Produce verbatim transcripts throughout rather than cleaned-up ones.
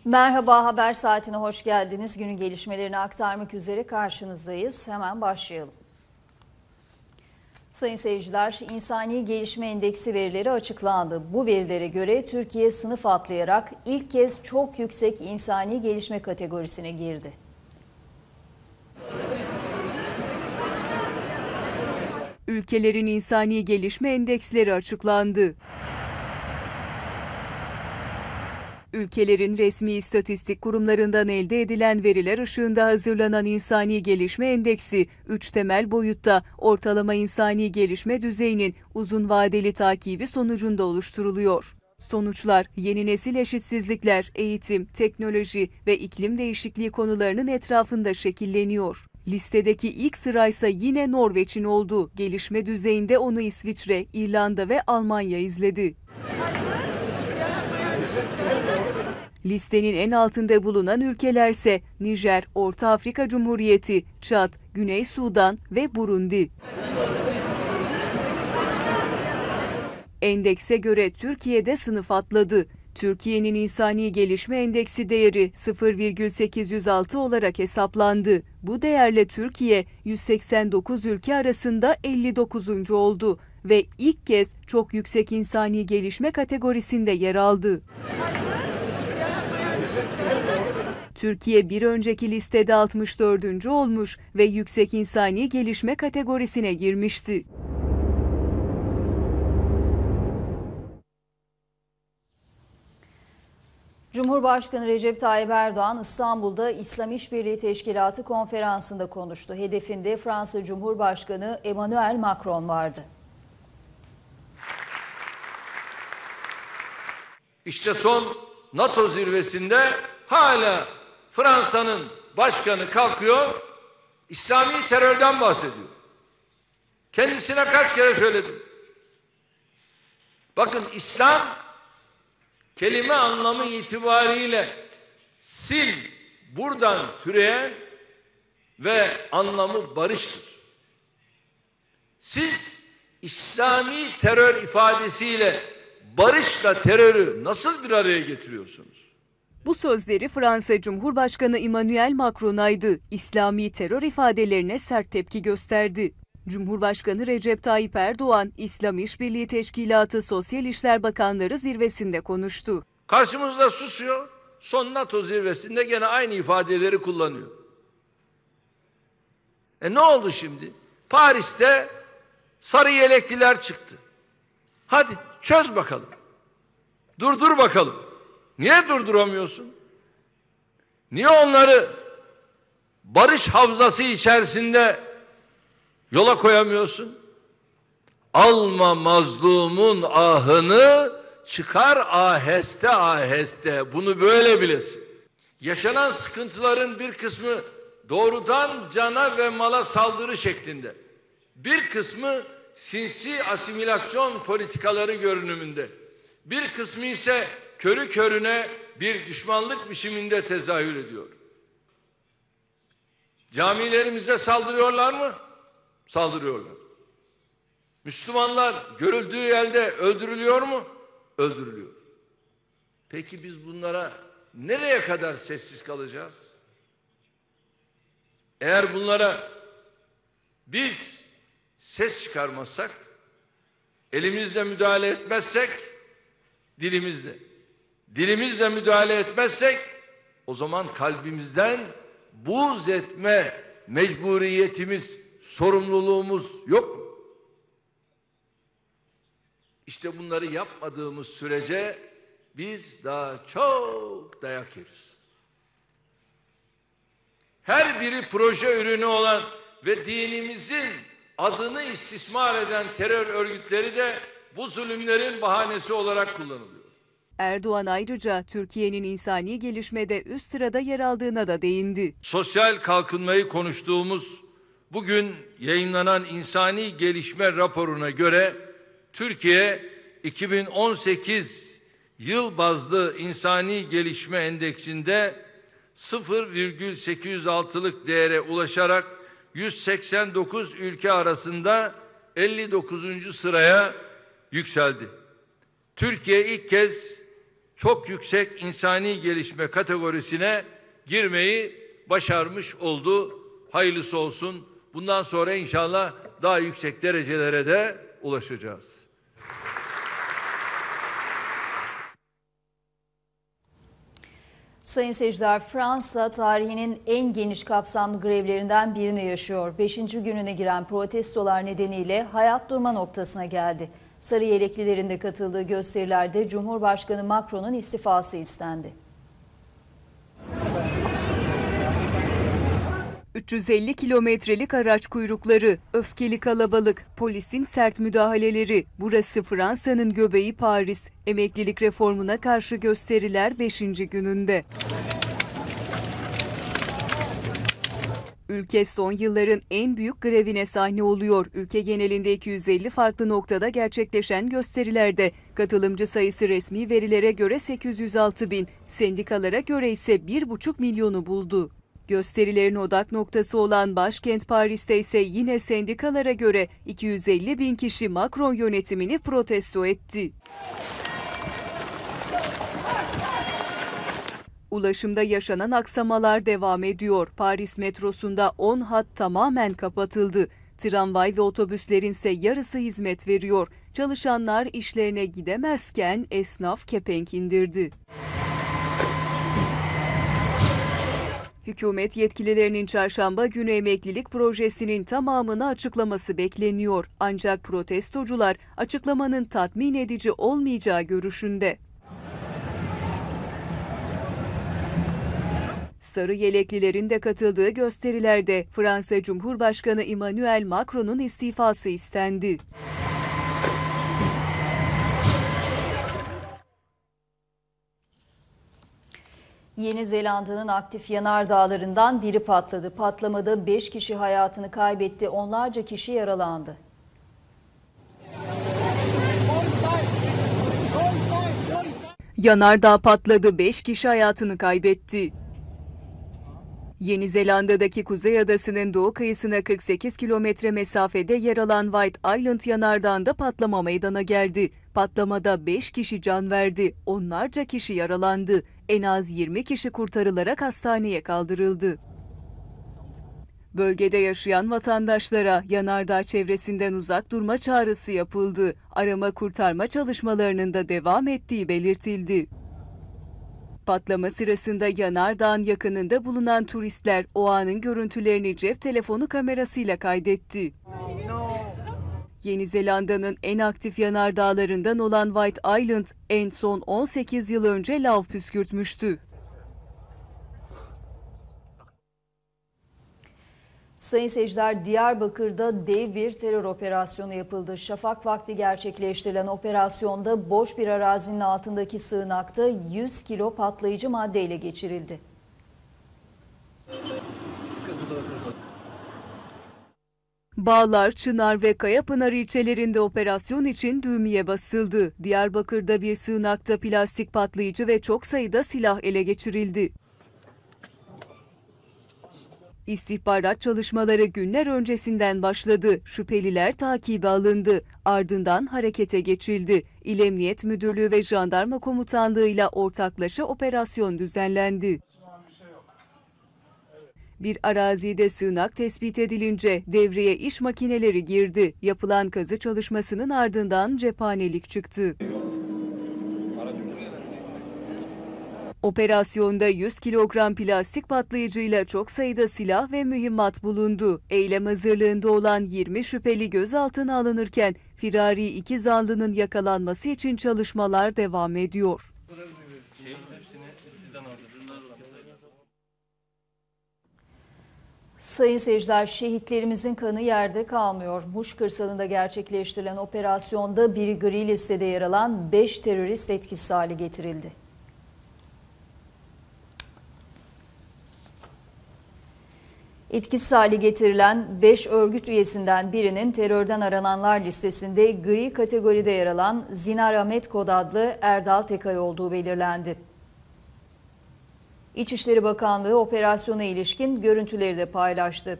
Merhaba, Haber Saati'ne hoş geldiniz. Günün gelişmelerini aktarmak üzere karşınızdayız. Hemen başlayalım. Sayın seyirciler, İnsani Gelişme Endeksi verileri açıklandı. Bu verilere göre Türkiye sınıf atlayarak ilk kez çok yüksek insani gelişme kategorisine girdi. Ülkelerin insani gelişme endeksleri açıklandı. Ülkelerin resmi istatistik kurumlarından elde edilen veriler ışığında hazırlanan İnsani Gelişme Endeksi, üç temel boyutta ortalama insani gelişme düzeyinin uzun vadeli takibi sonucunda oluşturuluyor. Sonuçlar, yeni nesil eşitsizlikler, eğitim, teknoloji ve iklim değişikliği konularının etrafında şekilleniyor. Listedeki ilk sıraysa yine Norveç'in oldu. Gelişme düzeyinde onu İsviçre, İrlanda ve Almanya izledi. Listenin en altında bulunan ülkelerse Nijer, Orta Afrika Cumhuriyeti, Çad, Güney Sudan ve Burundi. Endekse göre Türkiye'de sınıf atladı. Türkiye'nin İnsani Gelişme Endeksi değeri sıfır virgül sekiz yüz altı olarak hesaplandı. Bu değerle Türkiye yüz seksen dokuz ülke arasında elli dokuzuncu oldu ve ilk kez çok yüksek insani gelişme kategorisinde yer aldı. Türkiye bir önceki listede altmış dördüncü olmuş ve yüksek insani gelişme kategorisine girmişti. Cumhurbaşkanı Recep Tayyip Erdoğan İstanbul'da İslam İşbirliği Teşkilatı konferansında konuştu. Hedefinde Fransa Cumhurbaşkanı Emmanuel Macron vardı. İşte son NATO zirvesinde hala Fransa'nın başkanı kalkıyor, İslami terörden bahsediyor. Kendisine kaç kere söyledim. Bakın, İslam kelime anlamı itibariyle sil, buradan türeyen ve anlamı barıştır. Siz İslami terör ifadesiyle barışla terörü nasıl bir araya getiriyorsunuz? Bu sözleri Fransa Cumhurbaşkanı Emmanuel Macron'aydı. İslami terör ifadelerine sert tepki gösterdi. Cumhurbaşkanı Recep Tayyip Erdoğan, İslam İşbirliği Teşkilatı Sosyal İşler Bakanları zirvesinde konuştu. Karşımızda susuyor, son NATO zirvesinde gene aynı ifadeleri kullanıyor. E ne oldu şimdi? Paris'te sarı yelekliler çıktı. Hadi çöz bakalım. Durdur bakalım. Niye durduramıyorsun? Niye onları barış havzası içerisinde yola koyamıyorsun? Alma mazlumun ahını, çıkar aheste aheste. Bunu böyle bilesin. Yaşanan sıkıntıların bir kısmı doğrudan cana ve mala saldırı şeklinde. Bir kısmı sinsi asimilasyon politikaları görünümünde. Bir kısmı ise körü körüne bir düşmanlık biçiminde tezahür ediyor. Camilerimize saldırıyorlar mı? Saldırıyorlar. Müslümanlar görüldüğü yerde öldürülüyor mu? Öldürülüyor. Peki biz bunlara nereye kadar sessiz kalacağız? Eğer bunlara biz ses çıkarmazsak, elimizle müdahale etmezsek, dilimizle, dilimizle müdahale etmezsek, o zaman kalbimizden buğz etme mecburiyetimiz, sorumluluğumuz yok mu? İşte bunları yapmadığımız sürece biz daha çok dayak yeriz. Her biri proje ürünü olan ve dinimizin adını istismar eden terör örgütleri de bu zulümlerin bahanesi olarak kullanılıyor. Erdoğan ayrıca Türkiye'nin insani gelişmede üst sırada yer aldığına da değindi. Sosyal kalkınmayı konuştuğumuz bugün yayınlanan insani gelişme raporuna göre Türkiye iki bin on sekiz yıl bazlı insani gelişme endeksinde sıfır virgül sekiz yüz altı'lık değere ulaşarak yüz seksen dokuz ülke arasında elli dokuzuncu sıraya yükseldi. Türkiye ilk kez çok yüksek insani gelişme kategorisine girmeyi başarmış oldu. Hayırlısı olsun. Bundan sonra inşallah daha yüksek derecelere de ulaşacağız. Sayın seyirciler, Fransa tarihinin en geniş kapsamlı grevlerinden birini yaşıyor. Beşinci gününe giren protestolar nedeniyle hayat durma noktasına geldi. Sarı yeleklilerin de katıldığı gösterilerde Cumhurbaşkanı Macron'un istifası istendi. üç yüz elli kilometrelik araç kuyrukları, öfkeli kalabalık, polisin sert müdahaleleri. Burası Fransa'nın göbeği Paris. Emeklilik reformuna karşı gösteriler beşinci gününde. Ülke son yılların en büyük grevine sahne oluyor. Ülke genelinde iki yüz elli farklı noktada gerçekleşen gösterilerde katılımcı sayısı resmi verilere göre sekiz yüz altı bin, sendikalara göre ise bir buçuk milyonu buldu. Gösterilerin odak noktası olan başkent Paris'te ise yine sendikalara göre iki yüz elli bin kişi Macron yönetimini protesto etti. Ulaşımda yaşanan aksamalar devam ediyor. Paris metrosunda on hat tamamen kapatıldı. Tramvay ve otobüslerin ise yarısı hizmet veriyor. Çalışanlar işlerine gidemezken esnaf kepenk indirdi. Hükümet yetkililerinin çarşamba günü emeklilik projesinin tamamını açıklaması bekleniyor. Ancak protestocular açıklamanın tatmin edici olmayacağı görüşünde. Sarı yeleklilerin de katıldığı gösterilerde Fransa Cumhurbaşkanı Emmanuel Macron'un istifası istendi. Yeni Zelanda'nın aktif yanardağlarından biri patladı. Patlamada beş kişi hayatını kaybetti, onlarca kişi yaralandı. Yanardağ patladı, beş kişi hayatını kaybetti. Yeni Zelanda'daki Kuzey Adası'nın doğu kıyısına kırk sekiz kilometre mesafede yer alan White Island yanardağında patlama meydana geldi. Patlamada beş kişi can verdi, onlarca kişi yaralandı. En az yirmi kişi kurtarılarak hastaneye kaldırıldı. Bölgede yaşayan vatandaşlara yanardağ çevresinden uzak durma çağrısı yapıldı. Arama kurtarma çalışmalarının da devam ettiği belirtildi. Patlama sırasında yanardağın yakınında bulunan turistler o anın görüntülerini cep telefonu kamerasıyla kaydetti. Yeni Zelanda'nın en aktif yanardağlarından olan White Island en son on sekiz yıl önce lav püskürtmüştü. Sayın seyirciler, Diyarbakır'da dev bir terör operasyonu yapıldı. Şafak vakti gerçekleştirilen operasyonda boş bir arazinin altındaki sığınakta yüz kilo patlayıcı madde ele geçirildi. Bağlar, Çınar ve Kayapınar ilçelerinde operasyon için düğmeye basıldı. Diyarbakır'da bir sığınakta plastik patlayıcı ve çok sayıda silah ele geçirildi. İstihbarat çalışmaları günler öncesinden başladı. Şüpheliler takibe alındı. Ardından harekete geçildi. İl Emniyet Müdürlüğü ve Jandarma Komutanlığı'yla ortaklaşa operasyon düzenlendi. Bir arazide sığınak tespit edilince devreye iş makineleri girdi. Yapılan kazı çalışmasının ardından cephanelik çıktı. Operasyonda yüz kilogram plastik patlayıcıyla çok sayıda silah ve mühimmat bulundu. Eylem hazırlığında olan yirmi şüpheli gözaltına alınırken firari iki zanlının yakalanması için çalışmalar devam ediyor. Sayın seyirciler, şehitlerimizin kanı yerde kalmıyor. Muş kırsalında gerçekleştirilen operasyonda biri gri listede yer alan beş terörist etkisiz hale getirildi. Etkisiz hale getirilen beş örgüt üyesinden birinin terörden arananlar listesinde gri kategoride yer alan Zinar Ahmet Kod adlı Erdal Tekay olduğu belirlendi. İçişleri Bakanlığı operasyona ilişkin görüntüleri de paylaştı.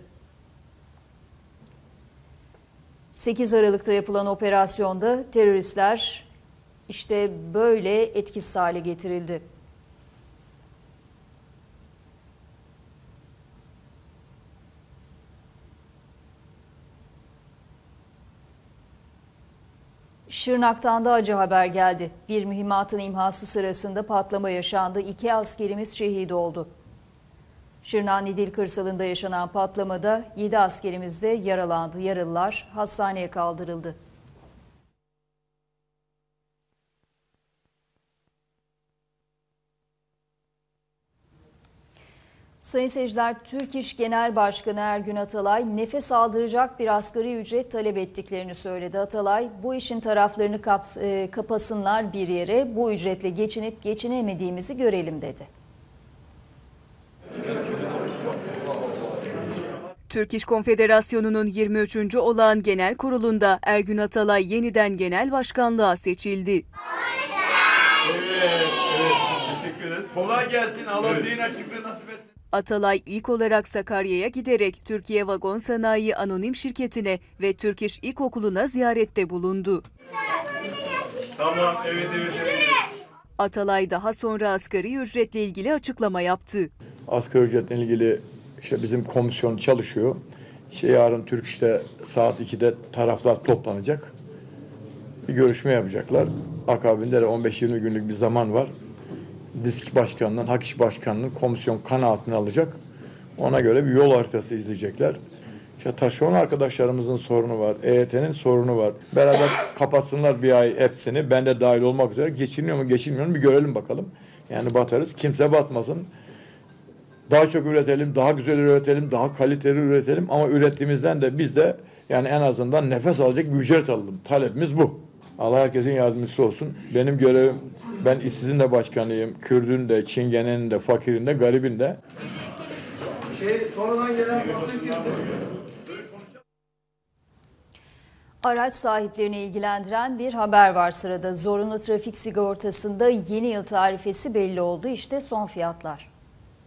sekiz Aralık'ta yapılan operasyonda teröristler İşte böyle etkisiz hale getirildi. Şırnak'tan da acı haber geldi. Bir mühimmatın imhası sırasında patlama yaşandı. İki askerimiz şehit oldu. Şırnak'ın İdil kırsalında yaşanan patlamada yedi askerimiz de yaralandı. Yaralılar hastaneye kaldırıldı. Sayın seyirciler, Türk İş Genel Başkanı Ergün Atalay nefes aldıracak bir asgari ücret talep ettiklerini söyledi. Atalay, bu işin taraflarını kap, e, kapasınlar bir yere, bu ücretle geçinip geçinemediğimizi görelim dedi. Türk İş Konfederasyonu'nun yirmi üçüncü olağan genel kurulunda Ergün Atalay yeniden genel başkanlığa seçildi. Evet, evet. Teşekkür ederiz. Kolay gelsin. Allah zihin açıklığı nasip etsin. Atalay ilk olarak Sakarya'ya giderek Türkiye Vagon Sanayi Anonim Şirketi'ne ve Türk İş İlkokulu'na ziyarette bulundu. Tamam, evet, evet, evet. Atalay daha sonra asgari ücretle ilgili açıklama yaptı. Asgari ücretle ilgili işte bizim komisyon çalışıyor. İşte yarın Türk İş'te saat ikide taraflar toplanacak. Bir görüşme yapacaklar. Akabinde de on beş yirmi günlük bir zaman var. Disk Başkanı'nın, Hak İş Başkanı'nın komisyon kanaatini alacak. Ona göre bir yol haritası izleyecekler. İşte taşeron arkadaşlarımızın sorunu var. E Y T'nin sorunu var. Beraber kapatsınlar bir ay hepsini. Ben de dahil olmak üzere. Geçiniyor mu geçinmiyor mu bir görelim bakalım. Yani batarız. Kimse batmasın. Daha çok üretelim, daha güzel üretelim, daha kaliteli üretelim. Ama ürettiğimizden de biz de yani en azından nefes alacak bir ücret alalım. Talebimiz bu. Allah herkesin yardımcısı olsun. Benim görevim, ben işsizin de başkanıyım. Kürdün de, Çingene'nin de, fakirin de, garibin de. Şey, sonradan gelen Araç sahiplerini ilgilendiren bir haber var sırada. Zorunlu trafik sigortasında yeni yıl tarifesi belli oldu. İşte son fiyatlar.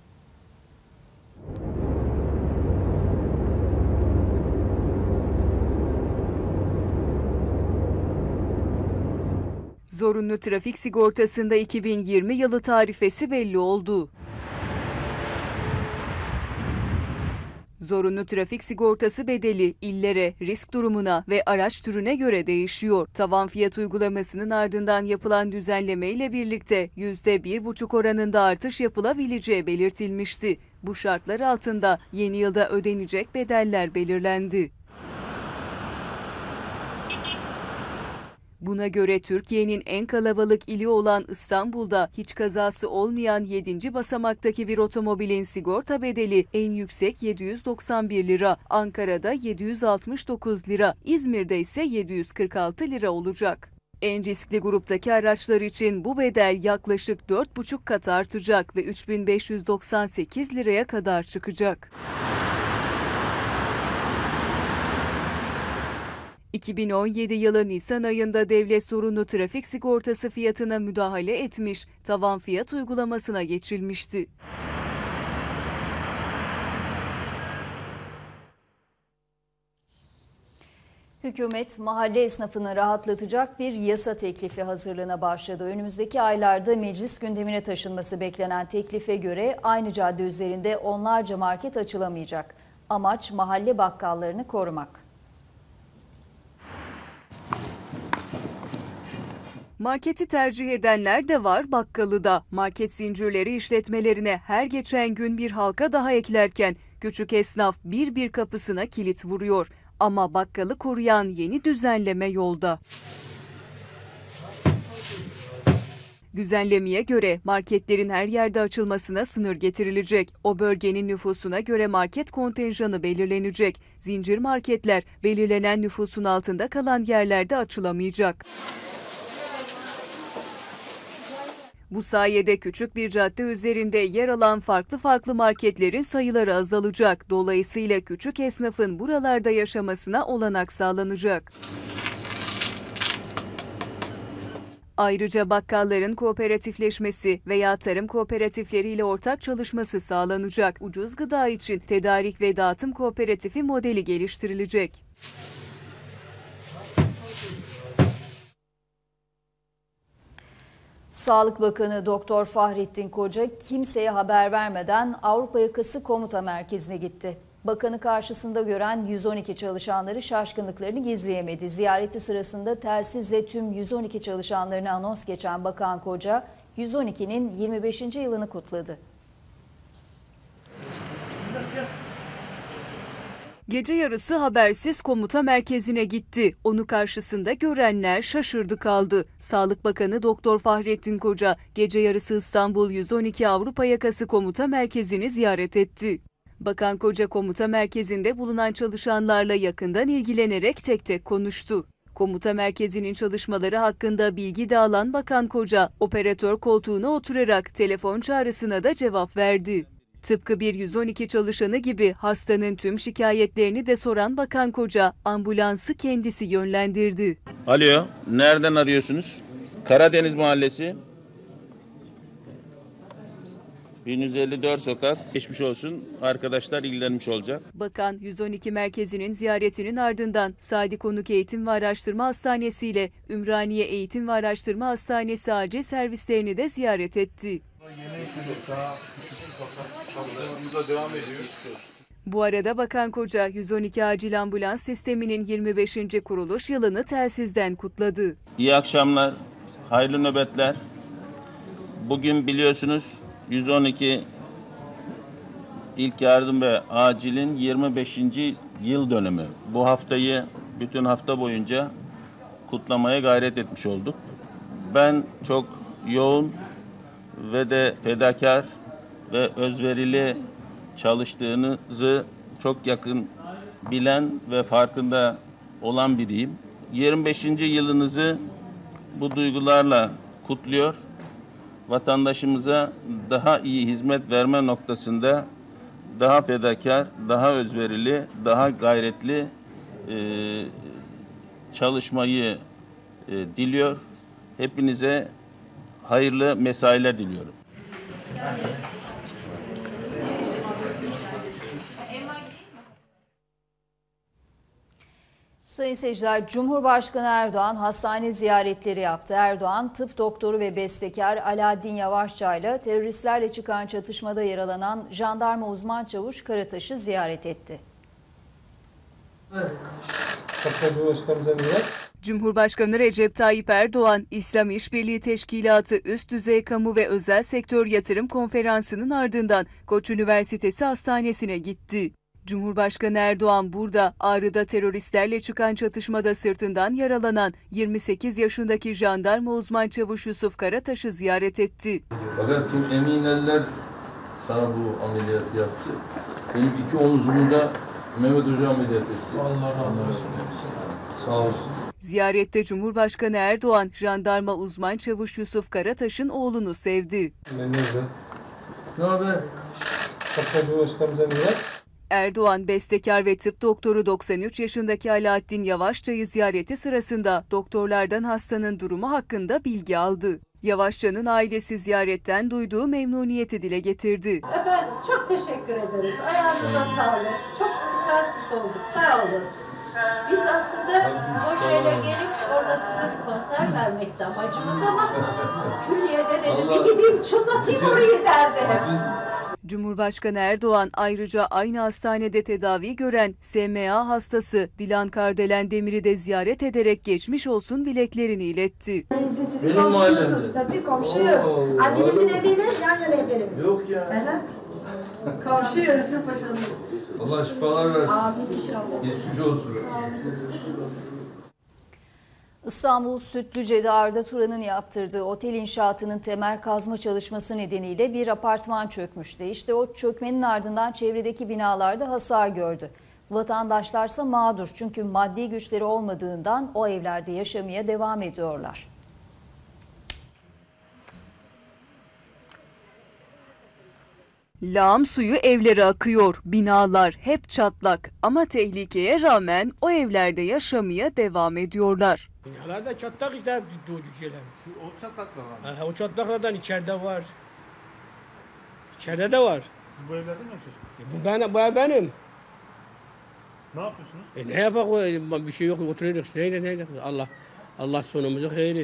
Zorunlu trafik sigortasında iki bin yirmi yılı tarifesi belli oldu. Zorunlu trafik sigortası bedeli illere, risk durumuna ve araç türüne göre değişiyor. Tavan fiyat uygulamasının ardından yapılan düzenleme ile birlikte yüzde bir buçuk oranında artış yapılabileceği belirtilmişti. Bu şartlar altında yeni yılda ödenecek bedeller belirlendi. Buna göre Türkiye'nin en kalabalık ili olan İstanbul'da hiç kazası olmayan yedinci basamaktaki bir otomobilin sigorta bedeli en yüksek yedi yüz doksan bir lira, Ankara'da yedi yüz altmış dokuz lira, İzmir'de ise yedi yüz kırk altı lira olacak. En riskli gruptaki araçlar için bu bedel yaklaşık dört buçuk kat artacak ve üç bin beş yüz doksan sekiz liraya kadar çıkacak. iki bin on yedi yılı Nisan ayında devlet zorunlu trafik sigortası fiyatına müdahale etmiş, tavan fiyat uygulamasına geçilmişti. Hükümet mahalle esnafını rahatlatacak bir yasa teklifi hazırlığına başladı. Önümüzdeki aylarda meclis gündemine taşınması beklenen teklife göre aynı cadde üzerinde onlarca market açılamayacak. Amaç mahalle bakkallarını korumak. Marketi tercih edenler de var, bakkalı da. Market zincirleri işletmelerine her geçen gün bir halka daha eklerken küçük esnaf bir bir kapısına kilit vuruyor. Ama bakkalı koruyan yeni düzenleme yolda. Düzenlemeye göre marketlerin her yerde açılmasına sınır getirilecek. O bölgenin nüfusuna göre market kontenjanı belirlenecek. Zincir marketler belirlenen nüfusun altında kalan yerlerde açılamayacak. Bu sayede küçük bir cadde üzerinde yer alan farklı farklı marketlerin sayıları azalacak. Dolayısıyla küçük esnafın buralarda yaşamasına olanak sağlanacak. Ayrıca bakkalların kooperatifleşmesi veya tarım kooperatifleriyle ortak çalışması sağlanacak. Ucuz gıda için tedarik ve dağıtım kooperatifi modeli geliştirilecek. Sağlık Bakanı Doktor Fahrettin Koca kimseye haber vermeden Avrupa Yakası Komuta Merkezi'ne gitti. Bakanı karşısında gören yüz on iki çalışanları şaşkınlıklarını gizleyemedi. Ziyareti sırasında telsizle tüm yüz on iki çalışanlarına anons geçen Bakan Koca, yüz on ikinin yirmi beşinci yılını kutladı. Gece yarısı habersiz komuta merkezine gitti. Onu karşısında görenler şaşırdı kaldı. Sağlık Bakanı Doktor Fahrettin Koca gece yarısı İstanbul yüz on iki Avrupa Yakası Komuta Merkezi'ni ziyaret etti. Bakan Koca komuta merkezinde bulunan çalışanlarla yakından ilgilenerek tek tek konuştu. Komuta merkezinin çalışmaları hakkında bilgi de alan Bakan Koca, operatör koltuğuna oturarak telefon çağrısına da cevap verdi. Tıpkı bir yüz on iki çalışanı gibi hastanın tüm şikayetlerini de soran Bakan Koca, ambulansı kendisi yönlendirdi. Alo, nereden arıyorsunuz? Karadeniz Mahallesi. bin yüz elli dört sokak. Geçmiş olsun. Arkadaşlar ilgilenmiş olacak. Bakan yüz on iki merkezinin ziyaretinin ardından Sadi Konuk Eğitim ve Araştırma Hastanesi ile Ümraniye Eğitim ve Araştırma Hastanesi acil servislerini de ziyaret etti. Bu arada Bakan Koca yüz on iki acil ambulans sisteminin yirmi beşinci kuruluş yılını telsizden kutladı. İyi akşamlar, hayırlı nöbetler. Bugün biliyorsunuz yüz on iki İlk Yardım ve Acil'in yirmi beşinci yıl dönümü. Bu haftayı bütün hafta boyunca kutlamaya gayret etmiş olduk. Ben çok yoğun ve de fedakar ve özverili çalıştığınızı çok yakın bilen ve farkında olan biriyim. yirmi beşinci yılınızı bu duygularla kutluyor. Vatandaşımıza daha iyi hizmet verme noktasında daha fedakar, daha özverili, daha gayretli e, çalışmayı e, diliyor. Hepinize hayırlı mesailer diliyorum. Sayın seyirciler, Cumhurbaşkanı Erdoğan hastane ziyaretleri yaptı. Erdoğan, tıp doktoru ve bestekar Alaaddin Yavaşça ile teröristlerle çıkan çatışmada yaralanan jandarma uzman çavuş Karataş'ı ziyaret etti. Cumhurbaşkanı Recep Tayyip Erdoğan, İslam İşbirliği Teşkilatı Üst Düzey Kamu ve Özel Sektör Yatırım Konferansı'nın ardından Koç Üniversitesi Hastanesi'ne gitti. Cumhurbaşkanı Erdoğan burada Ağrı'da teröristlerle çıkan çatışmada sırtından yaralanan yirmi sekiz yaşındaki jandarma uzman çavuş Yusuf Karataş'ı ziyaret etti. Fakat çok emin eller sana bu ameliyatı yaptı. Benim iki omzumu da Mehmet Hoca ameliyat etti. Allah razı olsun. Sağ olsun. Ziyarette Cumhurbaşkanı Erdoğan, jandarma uzman çavuş Yusuf Karataş'ın oğlunu sevdi. Ne haber? Erdoğan, bestekar ve tıp doktoru doksan üç yaşındaki Alaaddin Yavaşça'yı ziyareti sırasında doktorlardan hastanın durumu hakkında bilgi aldı. Yavaşça'nın ailesi ziyaretten duyduğu memnuniyeti dile getirdi. Efendim çok teşekkür ederiz. Ayağınıza sağlık. Çok rahatsız olduk. Sağ olun. Biz aslında Kocaeli'ne gelip orada sırf konser vermekti amacımız ama Külliye'de dedim bir gideyim çıtlatayım orayı derdim. Cumhurbaşkanı Erdoğan ayrıca aynı hastanede tedavi gören S M A hastası Dilan Kardelen Demir'i de ziyaret ederek geçmiş olsun dileklerini iletti. Benim mahallemde. Tabii komşuyuz. Annemizin eviyle yan yana evlerimiz. Yok ya. Komşuyuz. Allah şifalar versin. Amin inşallah. Geçmiş olsun. İstanbul Sütlüce'de Arda Turan'ın yaptırdığı otel inşaatının temel kazma çalışması nedeniyle bir apartman çökmüştü. İşte o çökmenin ardından çevredeki binalarda hasar gördü. Vatandaşlarsa mağdur çünkü maddi güçleri olmadığından o evlerde yaşamaya devam ediyorlar. Lağım suyu evlere akıyor, binalar hep çatlak ama tehlikeye rağmen o evlerde yaşamaya devam ediyorlar. Binalarda çatlak işte doğru şeyler. O çatlaklar var. Ha, o çatlaklardan içeride var. İçeride de var. Siz bu evlerde mi yaşıyorsunuz? E, bu, ben, bu ev benim. Ne yapıyorsunuz? E, ne yapak bir şey yok oturuyoruz. Neyle neyle. Allah Allah sonumuzu hayır etsin.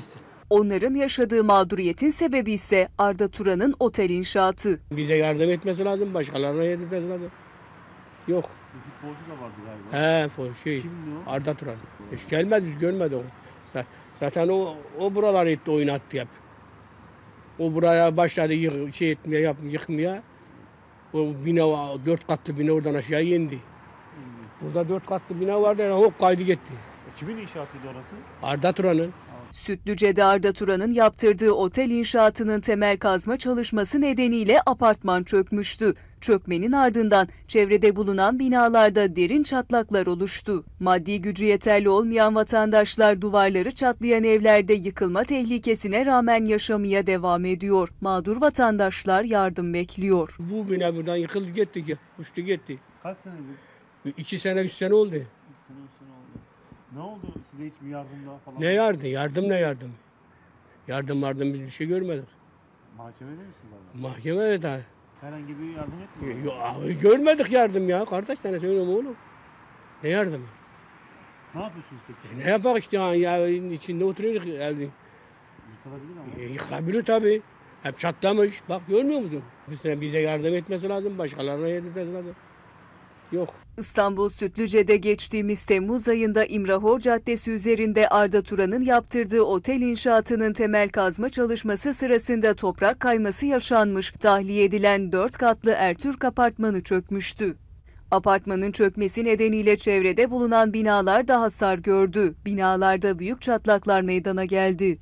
Onların yaşadığı mağduriyetin sebebi ise Arda Turan'ın otel inşaatı. Bize yardım etmesi lazım, başkalarına yardım etmesi lazım. Yok. Bir futbolcu da vardı galiba. He, şey, Kimdi o? Arda Turan. Hiç gelmedi, biz görmedik onu. Zaten o, o buraları etti, oynattı hep. O buraya başladı yık, şey etmeye, yap, yıkmaya. O bina, dört katlı bina oradan aşağı indi. Burada dört katlı bina vardı, hop kaydı gitti. E, kimin inşaatıydı orası? Arda Turan'ın. Sütlüce'de Arda Turan'ın yaptırdığı otel inşaatının temel kazma çalışması nedeniyle apartman çökmüştü. Çökmenin ardından çevrede bulunan binalarda derin çatlaklar oluştu. Maddi gücü yeterli olmayan vatandaşlar duvarları çatlayan evlerde yıkılma tehlikesine rağmen yaşamaya devam ediyor. Mağdur vatandaşlar yardım bekliyor. Bu bina buradan yıkıldı gitti, uçtu gitti. Kaç sene bu? İki sene, üç sene oldu. Bir sene, üç sene oldu. Ne oldu? Size hiç bir yardım daha falan? Ne yardım? Yardım ne yardım? Yardım yardım biz bir şey görmedik. Mahkemede misiniz abi? Mahkemede de. Herhangi bir yardım etmiyor. Yo, abi görmedik yardım ya. Kardeş sana söylüyorum oğlum. Ne yardım? Ne yapıyorsunuz peki? E, ne yapak işte ya, ya içinde oturuyoruz evde. Yıkılabilir ama. E, yıkılabilir tabii. Hep çatlamış. Bak görmüyor musun? Bize, bize yardım etmesi lazım. Başkalarına yardım etmesi lazım. Yok. İstanbul Sütlüce'de geçtiğimiz Temmuz ayında İmrahor Caddesi üzerinde Arda Turan'ın yaptırdığı otel inşaatının temel kazma çalışması sırasında toprak kayması yaşanmış. Tahliye edilen dört katlı Ertürk apartmanı çökmüştü. Apartmanın çökmesi nedeniyle çevrede bulunan binalar da hasar gördü. Binalarda büyük çatlaklar meydana geldi.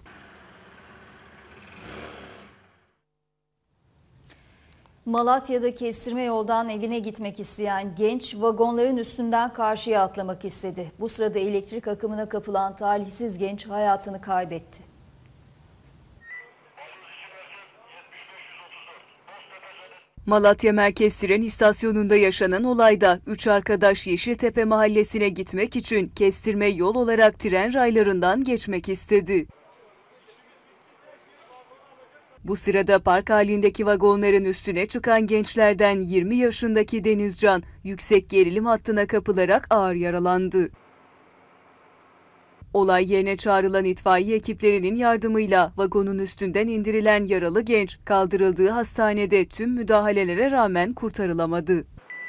Malatya'da kestirme yoldan evine gitmek isteyen genç vagonların üstünden karşıya atlamak istedi. Bu sırada elektrik akımına kapılan talihsiz genç hayatını kaybetti. Malatya Merkez Tren İstasyonu'nda yaşanan olayda üç arkadaş Yeşiltepe Mahallesi'ne gitmek için kestirme yol olarak tren raylarından geçmek istedi. Bu sırada park halindeki vagonların üstüne çıkan gençlerden yirmi yaşındaki Denizcan yüksek gerilim hattına kapılarak ağır yaralandı. Olay yerine çağrılan itfaiye ekiplerinin yardımıyla vagonun üstünden indirilen yaralı genç kaldırıldığı hastanede tüm müdahalelere rağmen kurtarılamadı.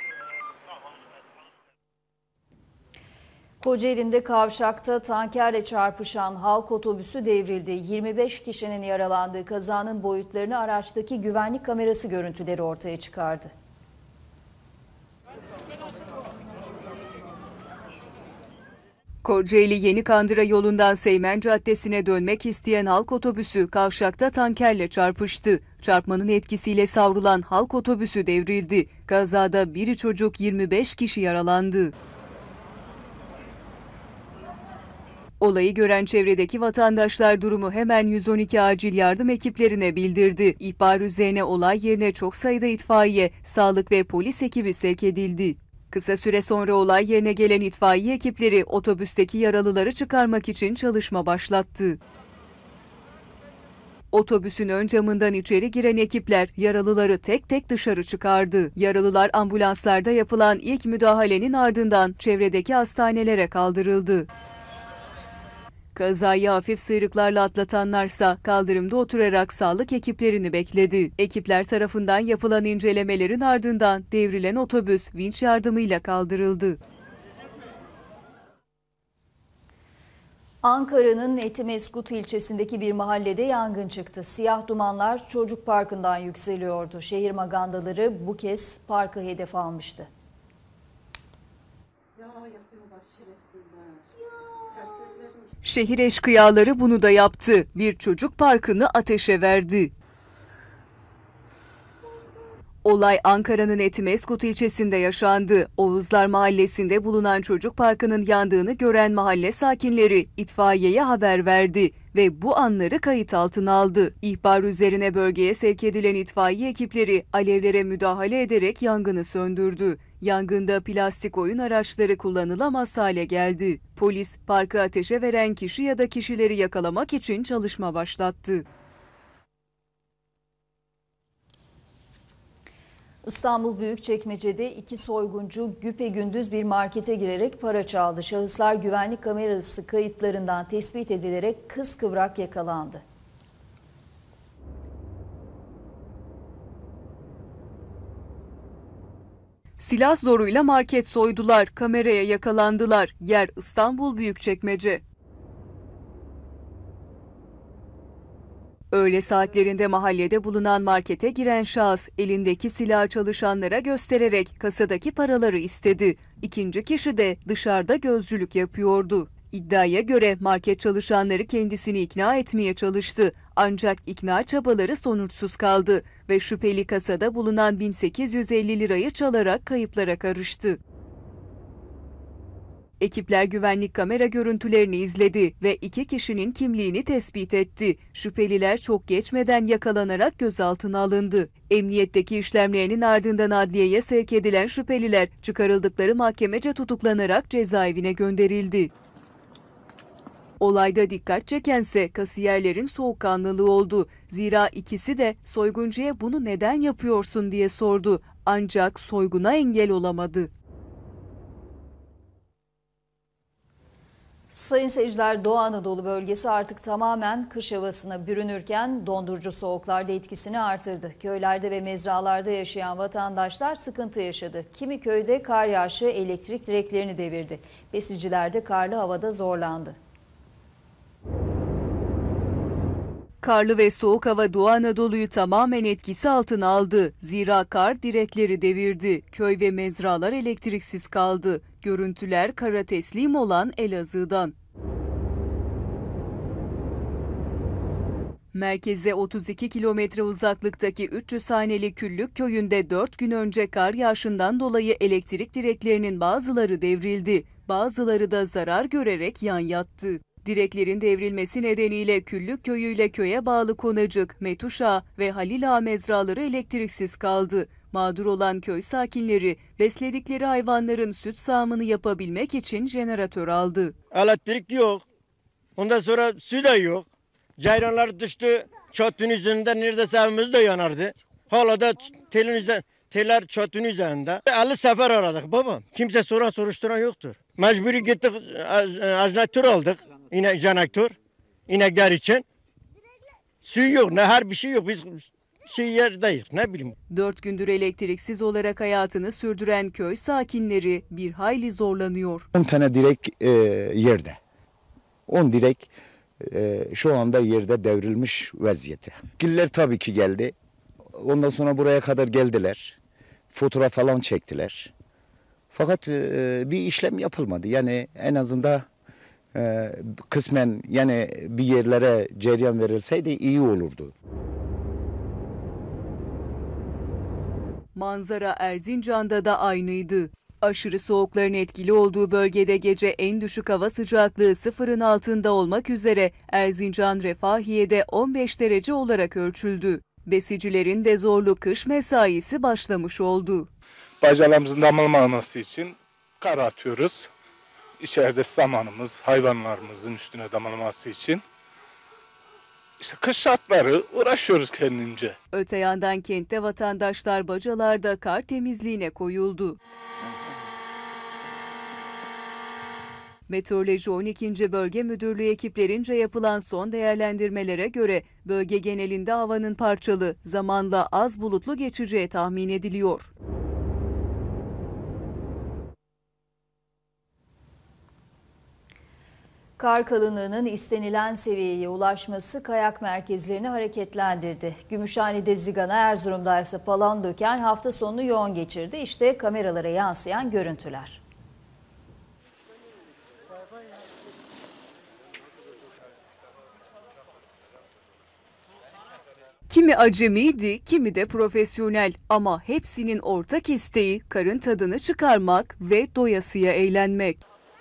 Kocaeli'nde kavşakta tankerle çarpışan halk otobüsü devrildi. yirmi beş kişinin yaralandığı kazanın boyutlarını araçtaki güvenlik kamerası görüntüleri ortaya çıkardı. Kocaeli Yenikandıra yolundan Seymen Caddesi'ne dönmek isteyen halk otobüsü kavşakta tankerle çarpıştı. Çarpmanın etkisiyle savrulan halk otobüsü devrildi. Kazada biri çocuk yirmi beş kişi yaralandı. Olayı gören çevredeki vatandaşlar durumu hemen yüz on iki acil yardım ekiplerine bildirdi. İhbar üzerine olay yerine çok sayıda itfaiye, sağlık ve polis ekibi sevk edildi. Kısa süre sonra olay yerine gelen itfaiye ekipleri otobüsteki yaralıları çıkarmak için çalışma başlattı. Otobüsün ön camından içeri giren ekipler yaralıları tek tek dışarı çıkardı. Yaralılar ambulanslarda yapılan ilk müdahalenin ardından çevredeki hastanelere kaldırıldı. Kazayı hafif sıyrıklarla atlatanlarsa kaldırımda oturarak sağlık ekiplerini bekledi. Ekipler tarafından yapılan incelemelerin ardından devrilen otobüs vinç yardımıyla kaldırıldı. Ankara'nın Etimesgut ilçesindeki bir mahallede yangın çıktı. Siyah dumanlar çocuk parkından yükseliyordu. Şehir magandaları bu kez parkı hedef almıştı. Şehir eşkıyaları bunu da yaptı. Bir çocuk parkını ateşe verdi. Olay Ankara'nın Etimesgut ilçesinde yaşandı. Oğuzlar Mahallesi'nde bulunan çocuk parkının yandığını gören mahalle sakinleri itfaiyeye haber verdi ve bu anları kayıt altına aldı. İhbar üzerine bölgeye sevk edilen itfaiye ekipleri alevlere müdahale ederek yangını söndürdü. Yangında plastik oyun araçları kullanılamaz hale geldi. Polis parkı ateşe veren kişi ya da kişileri yakalamak için çalışma başlattı. İstanbul Büyükçekmece'de iki soyguncu güpegündüz bir markete girerek para çaldı. Şahıslar güvenlik kamerası kayıtlarından tespit edilerek kıskıvrak yakalandı. Silah zoruyla market soydular, kameraya yakalandılar. Yer İstanbul Büyükçekmece. Öğle saatlerinde mahallede bulunan markete giren şahıs elindeki silahı çalışanlara göstererek kasadaki paraları istedi. İkinci kişi de dışarıda gözcülük yapıyordu. İddiaya göre market çalışanları kendisini ikna etmeye çalıştı. Ancak ikna çabaları sonuçsuz kaldı ve şüpheli kasada bulunan bin sekiz yüz elli lirayı çalarak kayıplara karıştı. Ekipler güvenlik kamera görüntülerini izledi ve iki kişinin kimliğini tespit etti. Şüpheliler çok geçmeden yakalanarak gözaltına alındı. Emniyetteki işlemlerinin ardından adliyeye sevk edilen şüpheliler çıkarıldıkları mahkemece tutuklanarak cezaevine gönderildi. Olayda dikkat çekense kasiyerlerin soğukkanlılığı oldu. Zira ikisi de soyguncuya bunu neden yapıyorsun diye sordu. Ancak soyguna engel olamadı. Sayın seyirciler, Doğu Anadolu bölgesi artık tamamen kış havasına bürünürken dondurucu soğuklar da etkisini artırdı. Köylerde ve mezralarda yaşayan vatandaşlar sıkıntı yaşadı. Kimi köyde kar yağışı elektrik direklerini devirdi. Besiciler de karlı havada zorlandı. Karlı ve soğuk hava Doğu Anadolu'yu tamamen etkisi altına aldı. Zira kar direkleri devirdi. Köy ve mezralar elektriksiz kaldı. Görüntüler kara teslim olan Elazığ'dan. Merkeze otuz iki kilometre uzaklıktaki üç yüz haneli Küllük köyünde dört gün önce kar yağışından dolayı elektrik direklerinin bazıları devrildi. Bazıları da zarar görerek yan yattı. Direklerin devrilmesi nedeniyle Küllük köyü ile köye bağlı Konacık, Metuşa ve Halil Ağa mezraları elektriksiz kaldı. Mağdur olan köy sakinleri besledikleri hayvanların süt sağımını yapabilmek için jeneratör aldı. Elektrik yok. Ondan sonra su da yok. Ceyranlar düştü. Çatının üzerinde neredeyse evimiz de yanardı. Hala da telin üzerinde. Teller çatının üzerinde. elli sefer aradık baba. Kimse soran soruşturan yoktur. Mecburi gittik, jeneratör aldık. İnek jeneratör. İnekler için. Su yok, ne her bir şey yok. Biz şey yerdeyiz, ne bileyim. Dört gündür elektriksiz olarak hayatını sürdüren köy sakinleri bir hayli zorlanıyor. on tane direk e, yerde. on direk e, şu anda yerde devrilmiş vaziyette. Giller tabii ki geldi. Ondan sonra buraya kadar geldiler. Fotoğraf falan çektiler. Fakat e, bir işlem yapılmadı. Yani en azından e, kısmen yani bir yerlere cereyan verilseydi iyi olurdu. Manzara Erzincan'da da aynıydı. Aşırı soğukların etkili olduğu bölgede gece en düşük hava sıcaklığı sıfırın altında olmak üzere Erzincan Refahiye'de on beş derece olarak ölçüldü. Besicilerin de zorlu kış mesaisi başlamış oldu. Bacalarımızın damlamaması için kar atıyoruz. İçeride samanımız, hayvanlarımızın üstüne damlaması için. İşte kış şartları uğraşıyoruz kendince. Öte yandan kentte vatandaşlar bacalarda kar temizliğine koyuldu. Meteoroloji on ikinci Bölge Müdürlüğü ekiplerince yapılan son değerlendirmelere göre bölge genelinde havanın parçalı, zamanla az bulutlu geçeceği tahmin ediliyor. Kar kalınlığının istenilen seviyeye ulaşması kayak merkezlerini hareketlendirdi. Gümüşhane'de Zigana, Erzurum'da ise Palandöken hafta sonunu yoğun geçirdi. İşte kameralara yansıyan görüntüler. Kimi acemiydi, kimi de profesyonel ama hepsinin ortak isteği karın tadını çıkarmak ve doyasıya eğlenmek.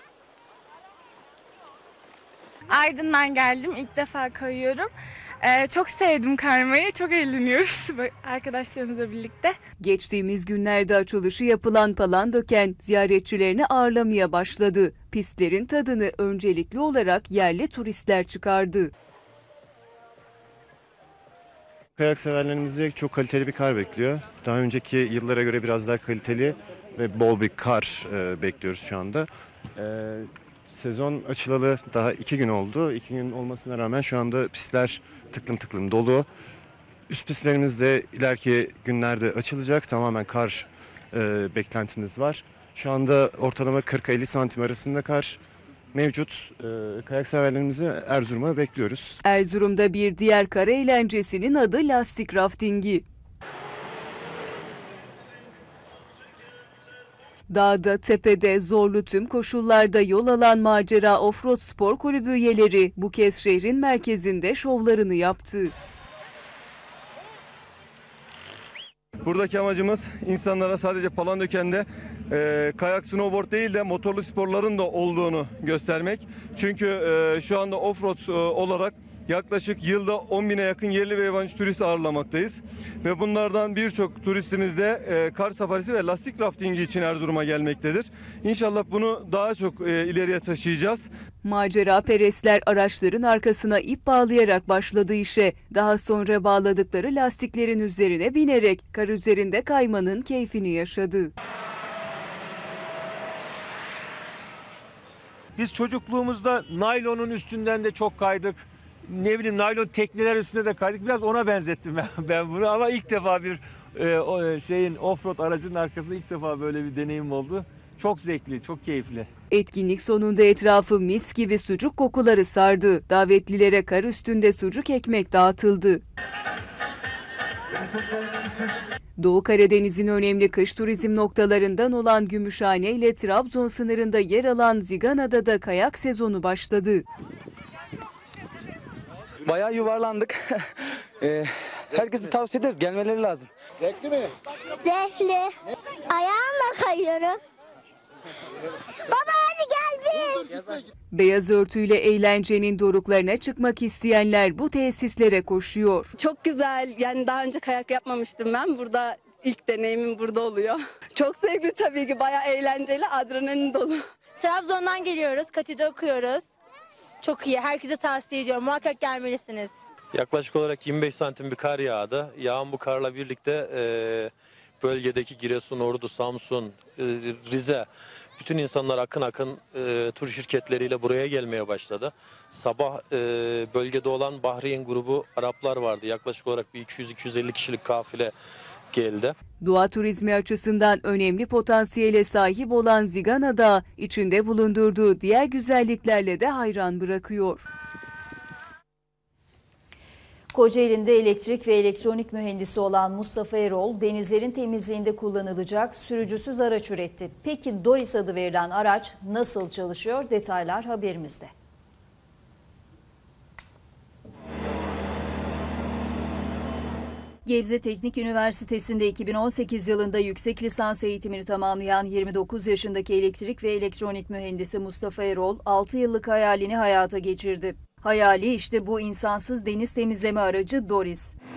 Aydın'dan geldim. İlk defa kayıyorum. Ee, çok sevdim kaymayı. Çok eğleniyoruz arkadaşlarımızla birlikte. Geçtiğimiz günlerde açılışı yapılan Palandöken ziyaretçilerini ağırlamaya başladı. Pistlerin tadını öncelikli olarak yerli turistler çıkardı. kayak severlerimizi çok kaliteli bir kar bekliyor. Daha önceki yıllara göre biraz daha kaliteli ve bol bir kar e, bekliyoruz şu anda. E, sezon açılalı daha iki gün oldu. İki gün olmasına rağmen şu anda pistler tıklım tıklım dolu. Üst pistlerimiz de ileriki günlerde açılacak. Tamamen kar e, beklentimiz var. Şu anda ortalama kırk elli santim arasında kar mevcut. E, kayak severlerimizi Erzurum'a bekliyoruz. Erzurum'da bir diğer kar eğlencesinin adı lastik raftingi. Dağda, tepede, zorlu tüm koşullarda yol alan Macera Offroad Spor Kulübü üyeleri bu kez şehrin merkezinde şovlarını yaptı. Buradaki amacımız insanlara sadece Palandöken'de e, kayak, snowboard değil de motorlu sporların da olduğunu göstermek. Çünkü e, şu anda offroad e, olarak yaklaşık yılda on bine yakın yerli ve yabancı turist ağırlamaktayız. Ve bunlardan birçok turistimiz de e, kar safarisi ve lastik raftingi için Erzurum'a gelmektedir. İnşallah bunu daha çok e, ileriye taşıyacağız. Macera perestler araçların arkasına ip bağlayarak başladı işe. Daha sonra bağladıkları lastiklerin üzerine binerek kar üzerinde kaymanın keyfini yaşadı. Biz çocukluğumuzda naylonun üstünden de çok kaydık. Ne bileyim naylon tekneler üstünde de kaydık. Biraz ona benzettim ben, ben bunu ama ilk defa bir e, o, şeyin offroad aracının arkasında ilk defa böyle bir deneyim oldu. Çok zevkli, çok keyifli. Etkinlik sonunda etrafı mis gibi sucuk kokuları sardı. Davetlilere kar üstünde sucuk ekmek dağıtıldı. Doğu Karadeniz'in önemli kış turizm noktalarından olan Gümüşhane ile Trabzon sınırında yer alan Zigana'da da kayak sezonu başladı. Bayağı yuvarlandık. ee, herkese tavsiye ederiz. Gelmeleri lazım. Zevkli mi? Zevkli. Ayağımla kayıyorum. Baba hadi gel bir. Beyaz örtüyle eğlencenin doruklarına çıkmak isteyenler bu tesislere koşuyor. Çok güzel. Yani daha önce kayak yapmamıştım ben. Burada ilk deneyimim burada oluyor. Çok zevkli tabii ki. Bayağı eğlenceli. Adrenalin dolu. Trabzon'dan geliyoruz. Katı'da okuyoruz. Çok iyi. Herkese tavsiye ediyorum. Muhakkak gelmelisiniz. Yaklaşık olarak yirmi beş santim bir kar yağdı. Yağan bu karla birlikte e, bölgedeki Giresun, Ordu, Samsun, e, Rize bütün insanlar akın akın e, tur şirketleriyle buraya gelmeye başladı. Sabah e, bölgede olan Bahreyn grubu Araplar vardı. Yaklaşık olarak bir iki yüz iki yüz elli kişilik kafile geldi. Doğa turizmi açısından önemli potansiyele sahip olan Zigana'da içinde bulundurduğu diğer güzelliklerle de hayran bırakıyor. Kocaeli'nde elektrik ve elektronik mühendisi olan Mustafa Erol, denizlerin temizliğinde kullanılacak sürücüsüz araç üretti. Peki Doris adı verilen araç nasıl çalışıyor? Detaylar haberimizde. Gebze Teknik Üniversitesi'nde iki bin on sekiz yılında yüksek lisans eğitimini tamamlayan yirmi dokuz yaşındaki elektrik ve elektronik mühendisi Mustafa Erol, altı yıllık hayalini hayata geçirdi. Hayali işte bu insansız deniz temizleme aracı Doris.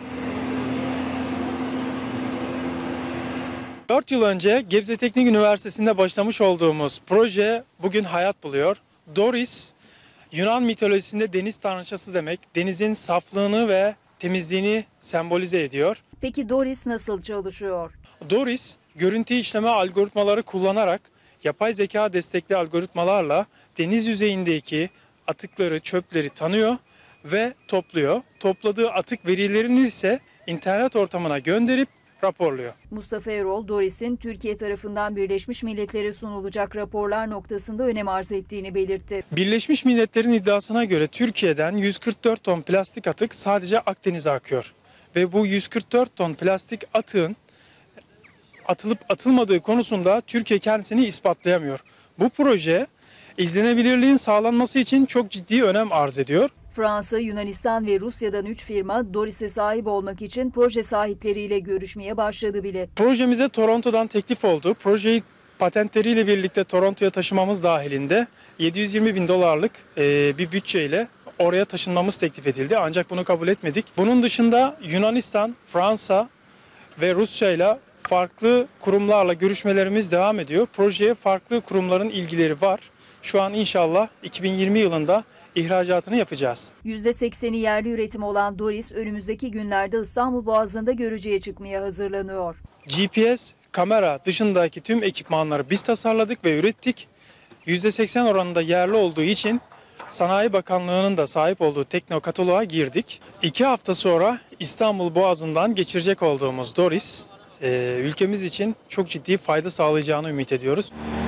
dört yıl önce Gebze Teknik Üniversitesi'nde başlamış olduğumuz proje bugün hayat buluyor. Doris, Yunan mitolojisinde deniz tanrıçası demek. Denizin saflığını ve temizliğini sembolize ediyor. Peki Doris nasıl çalışıyor? Doris, görüntü işleme algoritmaları kullanarak yapay zeka destekli algoritmalarla deniz yüzeyindeki atıkları, çöpleri tanıyor ve topluyor. Topladığı atık verilerini ise internet ortamına gönderip raporluyor. Mustafa Erol, Doris'in Türkiye tarafından Birleşmiş Milletler'e sunulacak raporlar noktasında önem arz ettiğini belirtti. Birleşmiş Milletler'in iddiasına göre Türkiye'den yüz kırk dört ton plastik atık sadece Akdeniz'e akıyor. Ve bu yüz kırk dört ton plastik atığın atılıp atılmadığı konusunda Türkiye kendisini ispatlayamıyor. Bu proje izlenebilirliğin sağlanması için çok ciddi önem arz ediyor. Fransa, Yunanistan ve Rusya'dan üç firma Doris'e sahip olmak için proje sahipleriyle görüşmeye başladı bile. Projemize Toronto'dan teklif oldu. Projeyi patentleriyle birlikte Toronto'ya taşımamız dahilinde yedi yüz yirmi bin dolarlık e, bir bütçeyle oraya taşınmamız teklif edildi. Ancak bunu kabul etmedik. Bunun dışında Yunanistan, Fransa ve Rusya ile farklı kurumlarla görüşmelerimiz devam ediyor. Projeye farklı kurumların ilgileri var. Şu an inşallah iki bin yirmi yılında ihracatını yapacağız. yüzde sekseni yerli üretim olan Doris önümüzdeki günlerde İstanbul Boğazı'nda görücüye çıkmaya hazırlanıyor. G P S, kamera dışındaki tüm ekipmanları biz tasarladık ve ürettik. yüzde seksen oranında yerli olduğu için Sanayi Bakanlığı'nın da sahip olduğu teknokataloğa girdik. İki hafta sonra İstanbul Boğazı'ndan geçirecek olduğumuz Doris, e, ülkemiz için çok ciddi fayda sağlayacağını ümit ediyoruz.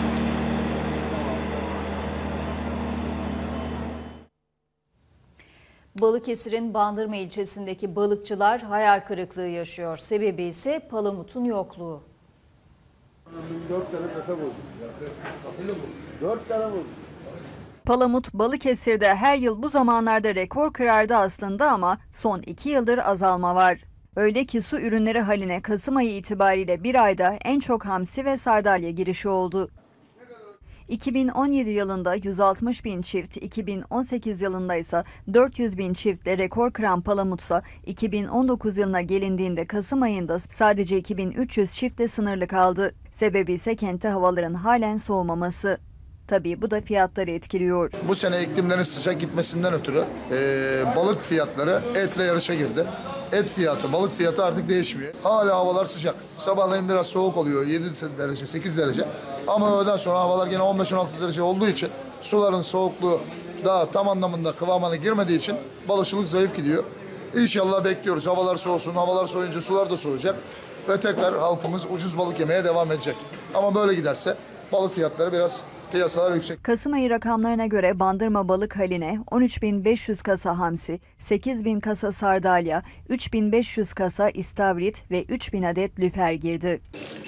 Balıkesir'in Bandırma ilçesindeki balıkçılar hayal kırıklığı yaşıyor. Sebebi ise palamutun yokluğu. Dört tane kasa buldum. Dört tane buldum. Palamut Balıkesir'de her yıl bu zamanlarda rekor kırardı aslında ama son iki yıldır azalma var. Öyle ki su ürünleri haline Kasım ayı itibariyle bir ayda en çok hamsi ve sardalya girişi oldu. iki bin on yedi yılında yüz altmış bin çift, iki bin on sekiz yılında ise dört yüz bin çiftle rekor kıran palamutsa iki bin on dokuz yılına gelindiğinde Kasım ayında sadece iki bin üç yüz çiftle sınırlı kaldı. Sebebi ise kentte havaların halen soğumaması. Tabii bu da fiyatları etkiliyor. Bu sene iklimlerin sıcak gitmesinden ötürü e, balık fiyatları etle yarışa girdi. Et fiyatı, balık fiyatı artık değişmiyor. Hala havalar sıcak. Sabahleyin biraz soğuk oluyor, yedi derece, sekiz derece. Ama öğleden sonra havalar gene on beş on altı derece olduğu için suların soğukluğu daha tam anlamında kıvamına girmediği için balıkçılık zayıf gidiyor. İnşallah bekliyoruz. Havalar soğusun, havalar soğuyunca sular da soğuyacak. Ve tekrar halkımız ucuz balık yemeye devam edecek. Ama böyle giderse balık fiyatları biraz piyasalar yüksek. Kasım ayı rakamlarına göre Bandırma balık haline on üç bin beş yüz kasa hamsi, sekiz bin kasa sardalya, üç bin beş yüz kasa istavrit ve üç bin adet lüfer girdi.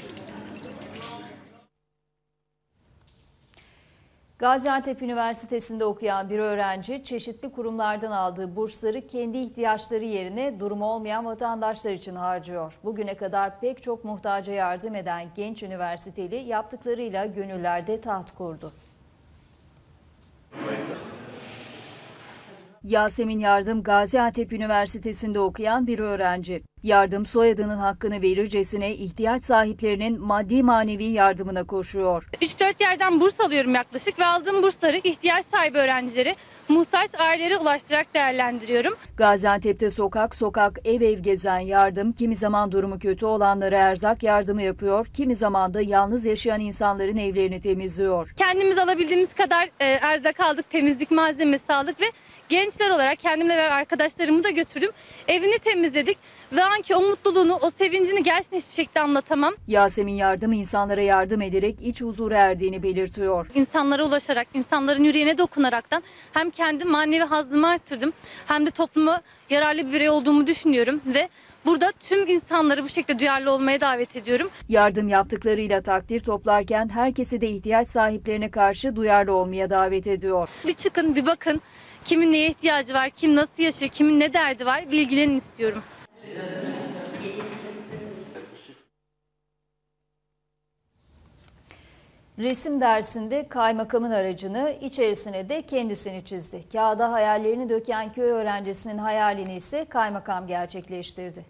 Gaziantep Üniversitesi'nde okuyan bir öğrenci çeşitli kurumlardan aldığı bursları kendi ihtiyaçları yerine durumu olmayan vatandaşlar için harcıyor. Bugüne kadar pek çok muhtaca yardım eden genç üniversiteli yaptıklarıyla gönüllerde taht kurdu. Yasemin Yardım Gaziantep Üniversitesi'nde okuyan bir öğrenci. Yardım soyadının hakkını verircesine ihtiyaç sahiplerinin maddi manevi yardımına koşuyor. üç dört yerden burs alıyorum yaklaşık ve aldığım bursları ihtiyaç sahibi öğrencileri, muhtaç ailelere ulaştırarak değerlendiriyorum. Gaziantep'te sokak sokak ev ev gezen Yardım kimi zaman durumu kötü olanlara erzak yardımı yapıyor, kimi zaman da yalnız yaşayan insanların evlerini temizliyor. Kendimiz alabildiğimiz kadar e, erzak aldık, temizlik malzemesi aldık ve gençler olarak kendimle ve arkadaşlarımı da götürdüm. Evini temizledik ve anki o mutluluğunu, o sevincini gerçekten hiçbir şekilde anlatamam. Yasemin Yardım insanlara yardım ederek iç huzura erdiğini belirtiyor. İnsanlara ulaşarak, insanların yüreğine dokunaraktan hem kendi manevi hazzımı arttırdım hem de topluma yararlı bir birey olduğumu düşünüyorum ve burada tüm insanları bu şekilde duyarlı olmaya davet ediyorum. Yardım yaptıklarıyla takdir toplarken herkesi de ihtiyaç sahiplerine karşı duyarlı olmaya davet ediyor. Bir çıkın, bir bakın. Kimin neye ihtiyacı var, kim nasıl yaşıyor, kimin ne derdi var bilgilerini istiyorum. Resim dersinde kaymakamın aracını, içerisine de kendisini çizdi. Kağıda hayallerini döken köy öğrencisinin hayalini ise kaymakam gerçekleştirdi.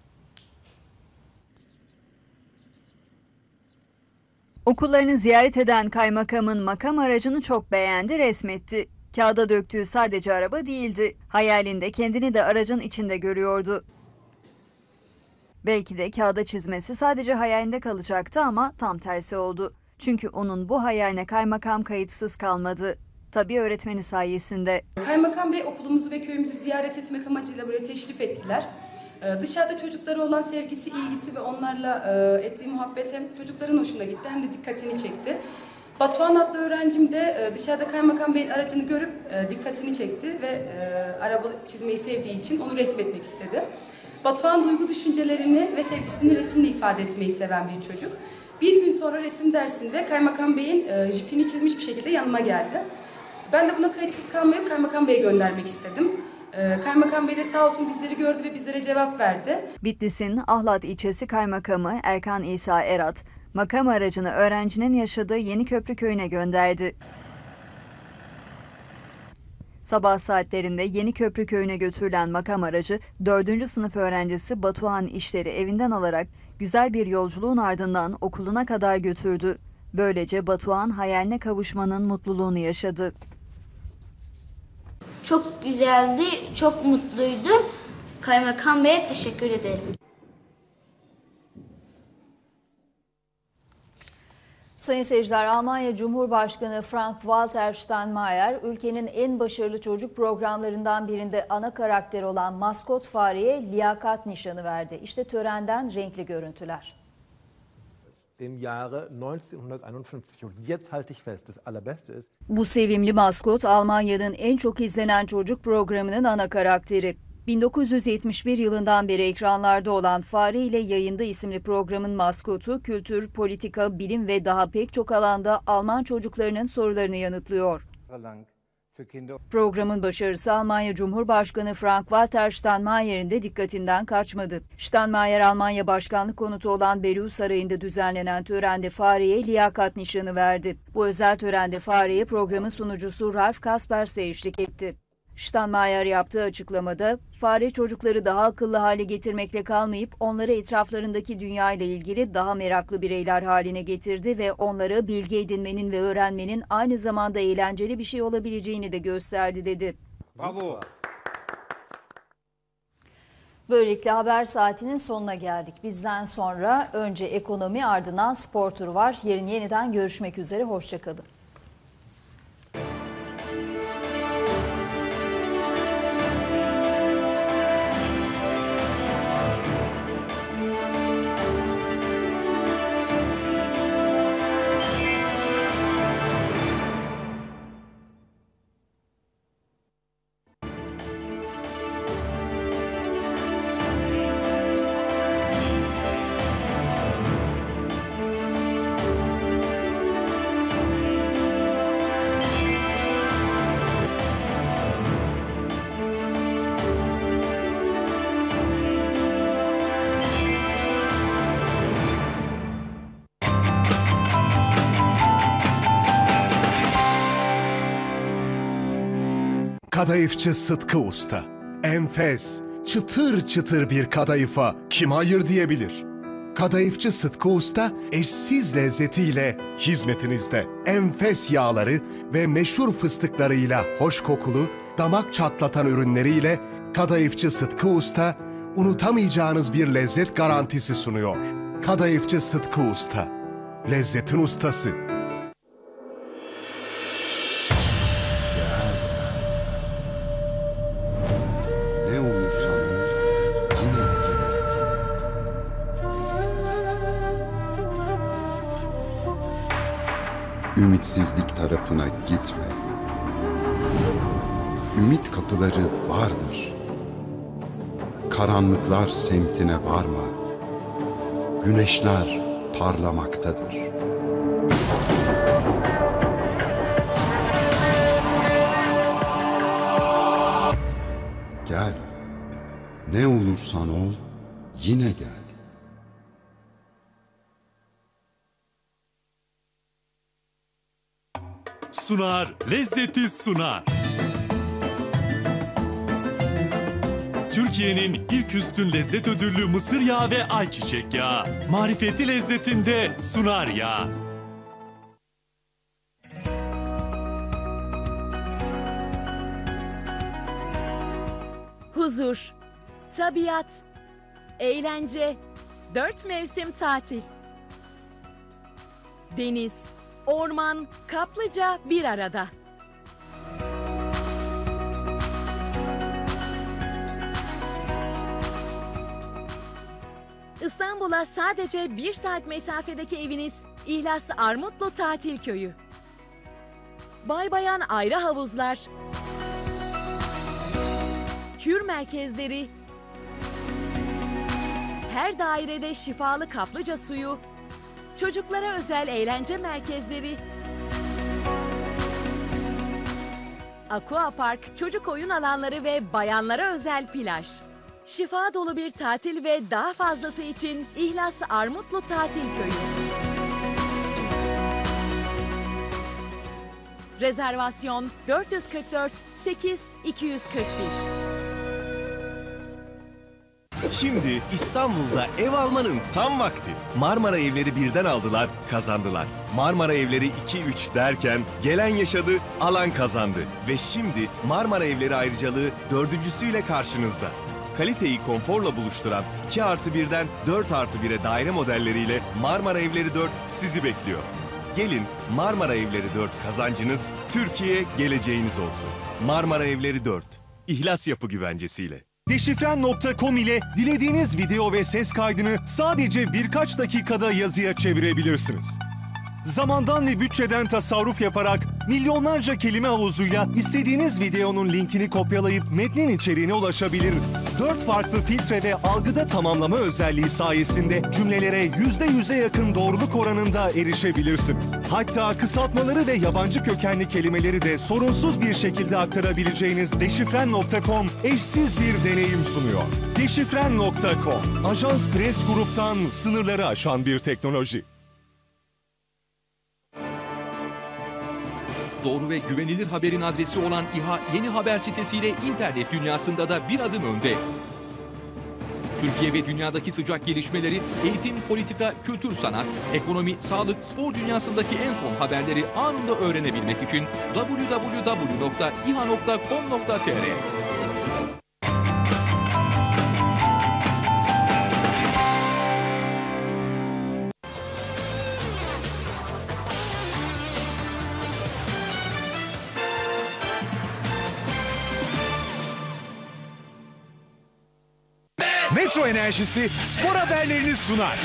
Okullarını ziyaret eden kaymakamın makam aracını çok beğendi, resmetti. Kağıda döktüğü sadece araba değildi. Hayalinde kendini de aracın içinde görüyordu. Belki de kağıda çizmesi sadece hayalinde kalacaktı ama tam tersi oldu. Çünkü onun bu hayaline kaymakam kayıtsız kalmadı. Tabii öğretmeni sayesinde. Kaymakam Bey okulumuzu ve köyümüzü ziyaret etmek amacıyla buraya teşrif ettiler. Ee, dışarıda çocuklara olan sevgisi, ilgisi ve onlarla e, ettiği muhabbet hem çocukların hoşuna gitti hem de dikkatini çekti. Batuhan adlı öğrencim de dışarıda Kaymakam Bey'in aracını görüp dikkatini çekti ve araba çizmeyi sevdiği için onu resmetmek istedi. Batuhan duygu düşüncelerini ve sevgisini resimle ifade etmeyi seven bir çocuk. Bir gün sonra resim dersinde Kaymakam Bey'in jipini çizmiş bir şekilde yanıma geldi. Ben de buna kayıtsız kalmayıp Kaymakam Bey'e göndermek istedim. Kaymakam Bey de sağ olsun bizleri gördü ve bizlere cevap verdi. Bitlis'in Ahlat ilçesi kaymakamı Erkan İsa Erat, makam aracını öğrencinin yaşadığı Yeniköprü köyüne gönderdi. Sabah saatlerinde Yeniköprü köyüne götürülen makam aracı dördüncü sınıf öğrencisi Batuhan İşler'i evinden alarak güzel bir yolculuğun ardından okuluna kadar götürdü. Böylece Batuhan hayaline kavuşmanın mutluluğunu yaşadı. Çok güzeldi, çok mutluydum. Kaymakam Bey'e teşekkür ederim. Sayın seyirciler, Almanya Cumhurbaşkanı Frank-Walter Steinmeier, ülkenin en başarılı çocuk programlarından birinde ana karakter olan maskot fareye liyakat nişanı verdi. İşte törenden renkli görüntüler. Dem Jahre neunzehnhunderteinundfünfzig und jetzt halte ich fest, das allerbeste ist. Bu sevimli maskot Almanya'nın en çok izlenen çocuk programının ana karakteri. bin dokuz yüz yetmiş bir yılından beri ekranlarda olan Fare ile Yayında isimli programın maskotu kültür, politika, bilim ve daha pek çok alanda Alman çocuklarının sorularını yanıtlıyor. Programın başarısı Almanya Cumhurbaşkanı Frank-Walter Steinmeier'in de dikkatinden kaçmadı. Steinmeier, Almanya Başkanlık konutu olan Bellu Sarayı'nda düzenlenen törende Fare'ye liyakat nişanı verdi. Bu özel törende Fare'ye programın sunucusu Ralf Kaspers de eşlik etti. Steinmeier yaptığı açıklamada, fare çocukları daha akıllı hale getirmekle kalmayıp onları etraflarındaki dünyayla ilgili daha meraklı bireyler haline getirdi ve onlara bilgi edinmenin ve öğrenmenin aynı zamanda eğlenceli bir şey olabileceğini de gösterdi dedi. Bravo. Böylelikle haber saatinin sonuna geldik. Bizden sonra önce ekonomi, ardından spor turu var. Yarın yeniden görüşmek üzere, hoşça kalın. Kadayıfçı Sıtkı Usta. Enfes, çıtır çıtır bir kadayıfa kim hayır diyebilir? Kadayıfçı Sıtkı Usta eşsiz lezzetiyle hizmetinizde. Enfes yağları ve meşhur fıstıklarıyla hoş kokulu, damak çatlatan ürünleriyle Kadayıfçı Sıtkı Usta unutamayacağınız bir lezzet garantisi sunuyor. Kadayıfçı Sıtkı Usta. Lezzetin ustası. Ümitsizlik tarafına gitme. Ümit kapıları vardır. Karanlıklar semtine varma. Güneşler parlamaktadır. Gel. Ne olursan ol, yine gel. Sunar, lezzeti sunar. Türkiye'nin ilk üstün lezzet ödüllü mısır yağı ve ayçiçek yağı. Marifeti lezzetinde sunar yağı. Huzur, tabiat, eğlence, dört mevsim tatil. Deniz, orman, kaplıca bir arada. İstanbul'a sadece bir saat mesafedeki eviniz İhlas Armutlu Tatil Köyü. Bay bayan ayrı havuzlar, kür merkezleri, her dairede şifalı kaplıca suyu, çocuklara özel eğlence merkezleri, Aqua Park, çocuk oyun alanları ve bayanlara özel plaj. Şifa dolu bir tatil ve daha fazlası için İhlas Armutlu Tatil Köyü. Rezervasyon dört yüz kırk dört sekiz iki yüz kırk bir. Şimdi İstanbul'da ev almanın tam vakti. Marmara Evleri birden aldılar, kazandılar. Marmara Evleri iki üç derken gelen yaşadı, alan kazandı. Ve şimdi Marmara Evleri ayrıcalığı dördüncüsüyle karşınızda. Kaliteyi konforla buluşturan iki artı birden dört artı bire daire modelleriyle Marmara Evleri dört sizi bekliyor. Gelin Marmara Evleri dört kazancınız, Türkiye geleceğiniz olsun. Marmara Evleri dört, İhlas Yapı güvencesiyle. Deşifren nokta com ile dilediğiniz video ve ses kaydını sadece birkaç dakikada yazıya çevirebilirsiniz. Zamandan ve bütçeden tasarruf yaparak milyonlarca kelime havuzuyla istediğiniz videonun linkini kopyalayıp metnin içeriğine ulaşabilir. Dört farklı filtre ve algıda tamamlama özelliği sayesinde cümlelere yüzde yüze yakın doğruluk oranında erişebilirsiniz. Hatta kısaltmaları ve yabancı kökenli kelimeleri de sorunsuz bir şekilde aktarabileceğiniz Deşifren nokta com eşsiz bir deneyim sunuyor. Deşifren nokta com, Ajans Press Grup'tan sınırları aşan bir teknoloji. Doğru ve güvenilir haberin adresi olan İHA Yeni Haber sitesiyle internet dünyasında da bir adım önde. Türkiye ve dünyadaki sıcak gelişmeleri, eğitim, politika, kültür, sanat, ekonomi, sağlık, spor dünyasındaki en son haberleri anında öğrenebilmek için double-u double-u double-u nokta i h a nokta com nokta t r. Metro Enerjisi spor haberlerini sunar.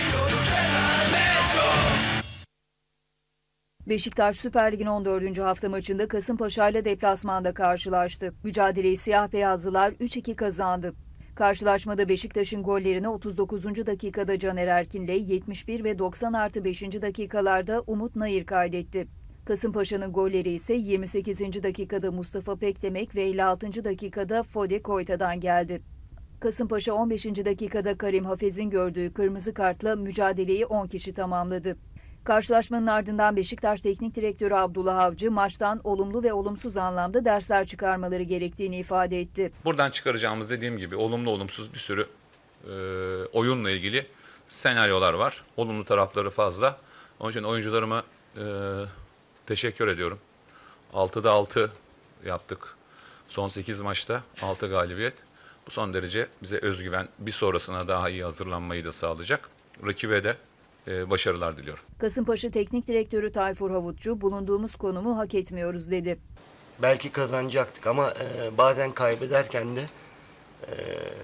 Beşiktaş Süper Lig'in on dördüncü hafta maçında Kasımpaşa ile deplasmanda karşılaştı. Mücadeleyi siyah beyazlılar üç iki kazandı. Karşılaşmada Beşiktaş'ın gollerini otuz dokuzuncu dakikada Caner Erkin'le, yetmiş bir ve doksan artı beşinci dakikalarda Umut Nayır kaydetti. Kasımpaşa'nın golleri ise yirmi sekizinci dakikada Mustafa Pekdemek ve elli altıncı dakikada Fode Koyta'dan geldi. Kasımpaşa on beşinci dakikada Karim Hafez'in gördüğü kırmızı kartla mücadeleyi on kişi tamamladı. Karşılaşmanın ardından Beşiktaş Teknik Direktörü Abdullah Avcı maçtan olumlu ve olumsuz anlamda dersler çıkarmaları gerektiğini ifade etti. Buradan çıkaracağımız, dediğim gibi, olumlu olumsuz bir sürü e, oyunla ilgili senaryolar var. Olumlu tarafları fazla. Onun için oyuncularıma e, teşekkür ediyorum. altıda altı yaptık. Son sekiz maçta altı galibiyet. Bu son derece bize özgüven, bir sonrasına daha iyi hazırlanmayı da sağlayacak. Rakibe de e, başarılar diliyorum. Kasımpaşa Teknik Direktörü Tayfur Havutçu, bulunduğumuz konumu hak etmiyoruz dedi. Belki kazanacaktık ama e, bazen kaybederken de e,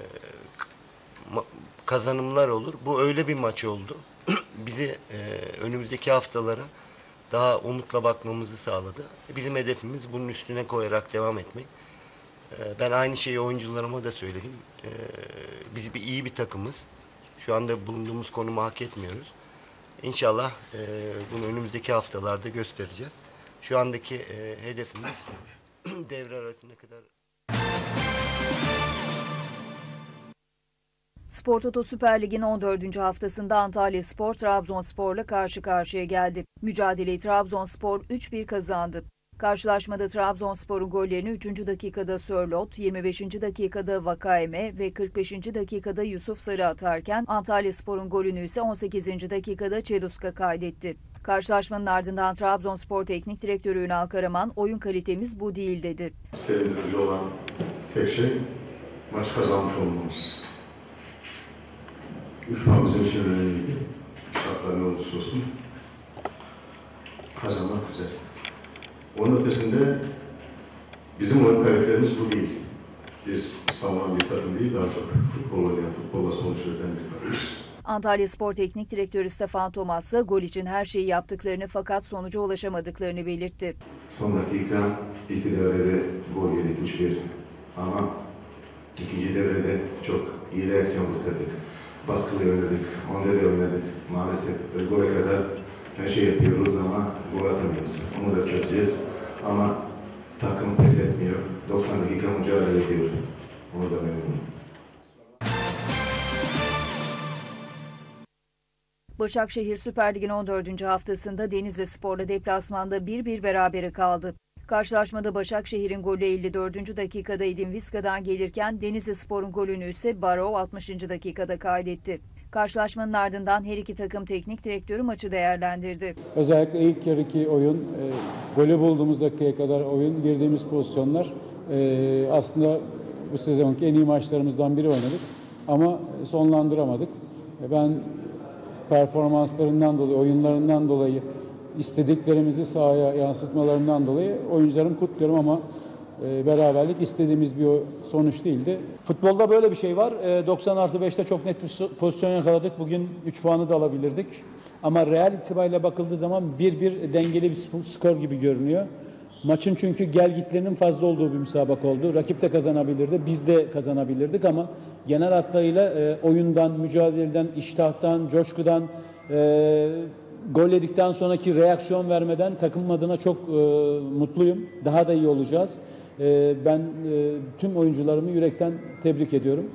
kazanımlar olur. Bu öyle bir maç oldu. Bizi e, önümüzdeki haftalara daha umutla bakmamızı sağladı. Bizim hedefimiz bunun üstüne koyarak devam etmek. Ben aynı şeyi oyuncularıma da söyledim. Biz bir iyi bir takımız. Şu anda bulunduğumuz konumu hak etmiyoruz. İnşallah bunu önümüzdeki haftalarda göstereceğiz. Şu andaki hedefimiz devre arasına kadar. Spor Toto Süper Lig'in on dördüncü haftasında Antalyaspor Trabzonspor'la karşı karşıya geldi. Mücadeleyi Trabzonspor üç bir kazandı. Karşılaşmada Trabzonspor'un gollerini üçüncü dakikada Sörloth, yirmi beşinci dakikada Vakayeme ve kırk beşinci dakikada Yusuf Sarı atarken Antalyaspor'un golünü ise on sekizinci dakikada Çeluska kaydetti. Karşılaşmanın ardından Trabzonspor Teknik Direktörü Ünal Karaman, oyun kalitemiz bu değil dedi. Sevindirici olan tek şey maç kazanmış olmamız. Düşman bizim için önemliydi. Şartlar ne olursa olsun kazanmak güzel. Onun ötesinde bizim oyun kalitelerimiz bu değil. Biz savunan bir takım değil, daha çok futbol oynayan, futbolla sonuç üreten bir takımız. Antalyaspor Teknik Direktörü Stefan Thomas ise gol için her şeyi yaptıklarını fakat sonuca ulaşamadıklarını belirtti. Son dakika iki devrede gol yedik üç bir ama ikinci devrede çok iyi reaksiyon gösterdik. Baskılı oynadık, onda da oynadık. Maalesef gole kadar her şey yapıyoruz ama gol atamıyoruz. Onu da çözeceğiz. Ama takım pes etmiyor. doksan dakika mücadele ediyor. Onu da memnunum. Başakşehir Süper Lig'in on dördüncü haftasında Denizlispor'la deplasmanda bir bir berabere kaldı. Karşılaşmada Başakşehir'in golü elli dördüncü dakikada Edin Vizca'dan gelirken Denizlispor'un golünü ise Barov altmışıncı dakikada kaydetti. Karşılaşmanın ardından her iki takım teknik direktörü maçı değerlendirdi. Özellikle ilk yarıki oyun, e, golü bulduğumuz dakikaya kadar oyun, girdiğimiz pozisyonlar e, aslında bu sezonki en iyi maçlarımızdan biri oynadık. Ama sonlandıramadık. E, ben performanslarından dolayı, oyunlarından dolayı, istediklerimizi sahaya yansıtmalarından dolayı oyuncularımı kutluyorum ama e, beraberlik istediğimiz bir sonuç değildi. Futbolda böyle bir şey var. E, doksan artı beşte çok net bir pozisyon yakaladık. Bugün üç puanı da alabilirdik. Ama real itibariyle bakıldığı zaman bir bir dengeli bir skor gibi görünüyor. Maçın çünkü gelgitlerinin fazla olduğu bir müsabaka oldu. Rakip de kazanabilirdi, biz de kazanabilirdik ama genel hatlarıyla e, oyundan, mücadeleden, iştahtan, coşkudan, e, gol yedikten sonraki reaksiyon vermeden takım adına çok e, mutluyum. Daha da iyi olacağız. E, ben e, tüm oyuncularımı yürekten tebrik ediyorum.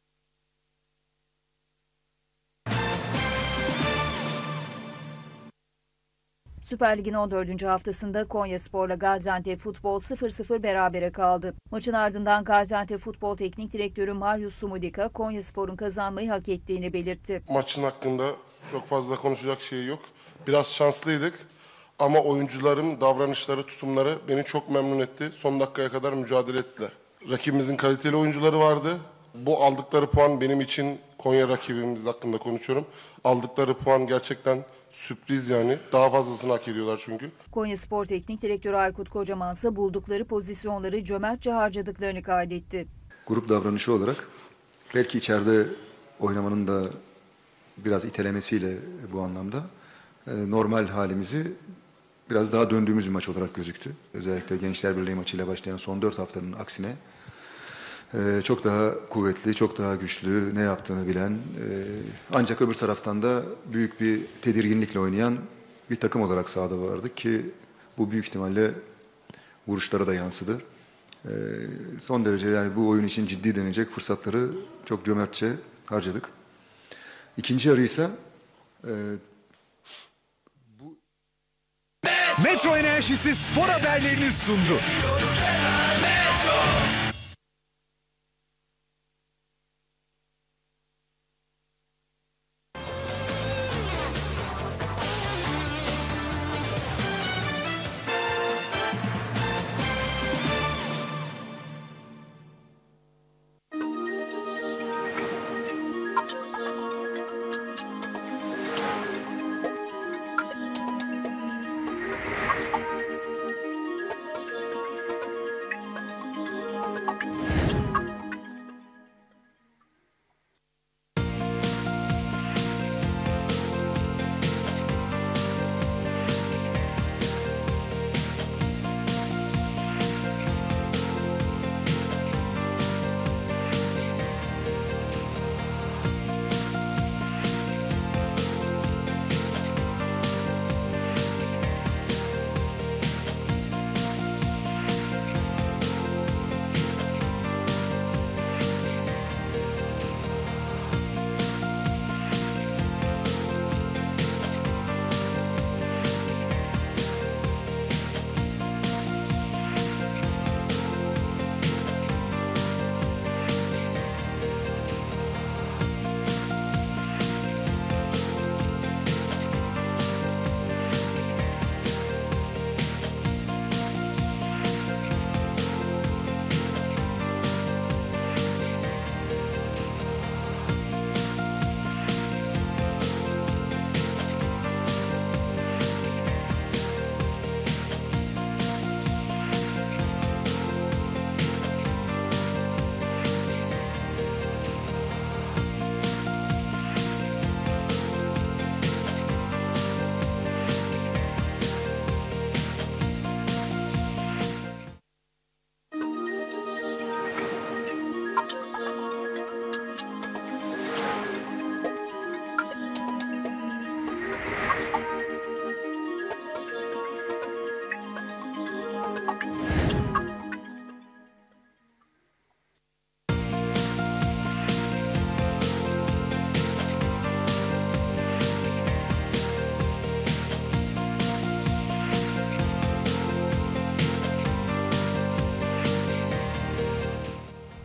Süper Lig'in on dördüncü haftasında Konyaspor'la Gaziantep Futbol sıfır sıfır berabere kaldı. Maçın ardından Gaziantep Futbol Teknik Direktörü Marius Sumudika, Konyaspor'un kazanmayı hak ettiğini belirtti. Maçın hakkında çok fazla konuşacak şey yok. Biraz şanslıydık ama oyuncuların davranışları, tutumları beni çok memnun etti. Son dakikaya kadar mücadele ettiler. Rakibimizin kaliteli oyuncuları vardı. Bu aldıkları puan benim için, Konya rakibimiz hakkında konuşuyorum, aldıkları puan gerçekten sürpriz yani. Daha fazlasını hak ediyorlar çünkü. Konyaspor Teknik Direktörü Aykut Kocaman ise buldukları pozisyonları cömertçe harcadıklarını kaydetti. Grup davranışı olarak belki içeride oynamanın da biraz itelemesiyle bu anlamda normal halimizi biraz daha döndüğümüz bir maç olarak gözüktü. Özellikle Gençler Birliği maçıyla başlayan son dört haftanın aksine çok daha kuvvetli, çok daha güçlü, ne yaptığını bilen, ancak öbür taraftan da büyük bir tedirginlikle oynayan bir takım olarak sahada vardık ki bu büyük ihtimalle vuruşlara da yansıdı. Son derece yani bu oyun için ciddi denecek fırsatları çok cömertçe harcadık. İkinci yarı ise bu... Metro Enerjisi spor haberlerini sundu.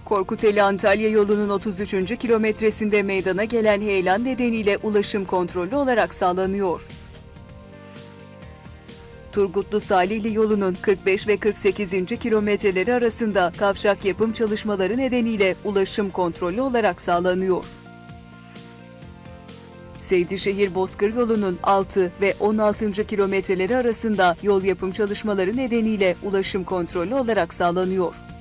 Korkuteli Antalya yolunun otuz üçüncü kilometresinde meydana gelen heyelan nedeniyle ulaşım kontrollü olarak sağlanıyor. Turgutlu Salihli yolunun kırk beş ve kırk sekizinci kilometreleri arasında kavşak yapım çalışmaları nedeniyle ulaşım kontrollü olarak sağlanıyor. Seydişehir Bozkır yolunun altı ve on altıncı kilometreleri arasında yol yapım çalışmaları nedeniyle ulaşım kontrollü olarak sağlanıyor.